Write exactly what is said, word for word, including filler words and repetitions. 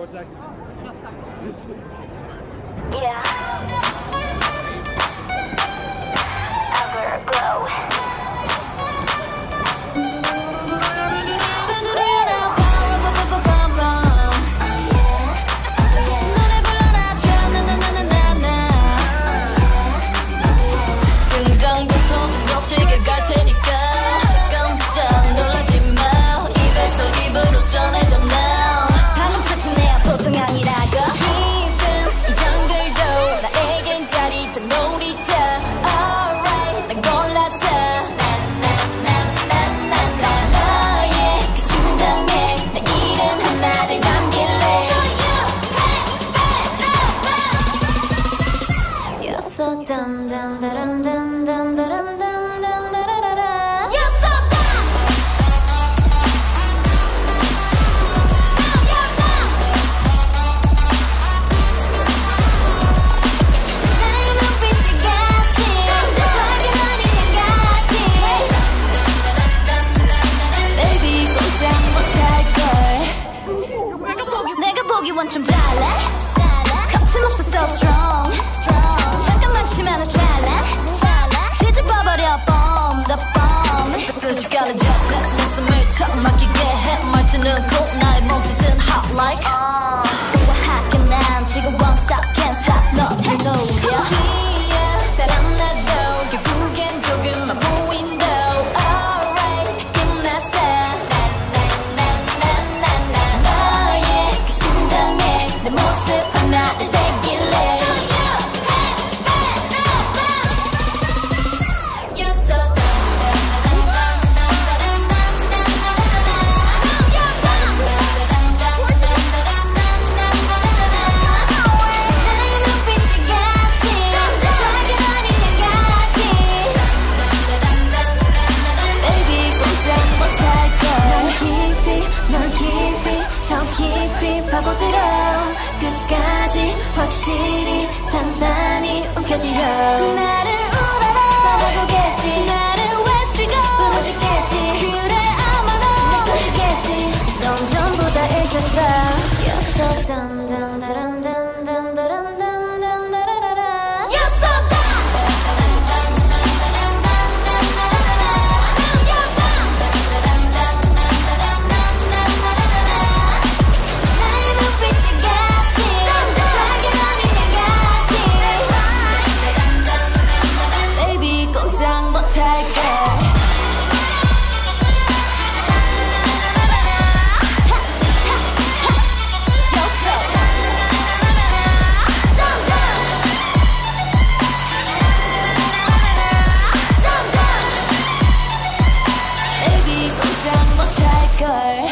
more seconds. Yeah. Everglow. 등장부터 생각지게 갈 테니까 깜짝 놀라지 마. 입에서 입으로 전해져 now. 방금 스친 내 보통 아니라고. 깊은 이 정글도 나에겐 짜릿한 놀이터. Alright 난 골랐어. 나나나나나나 너의 그 심장에 내 이름 하나를 남길래. You're so dun dun dun dun dun dun dun dun dun dun. You're so done. Now you're done. 나의 눈빛이 같이 작은 어린애 같이. Baby 꼼짝 못할걸. 내가 보기 원점 달라. 거침없어 so strong. 잠깐만 치면은 찰나 뒤집어버려 bomb the bomb. 순식간에 접해 내 숨을 턱 막히게 해. 말투는 cool 나의 몸짓은 hot like 우아하게 난 지금 won't stop can't stop 너를 노려. 뒤에 다른 나도 결국엔 조금만 보인다. Alright 다 끝났어. 나나나나나나 너의 그 심장에 내 모습 하나를 새길래. 파고들어 끝까지 확실히 단단히 움켜쥐어. 나를 울어라 바라보겠지. 나를 외치고 부르짖겠지. 그래 아마 넌 느껴지겠지. 넌 전부 다 읽혔어. You're so dun dun dun dun dun dun dun dun dun. You're so done. 꼼짝 못할걸. Baby 꼼짝 못할걸.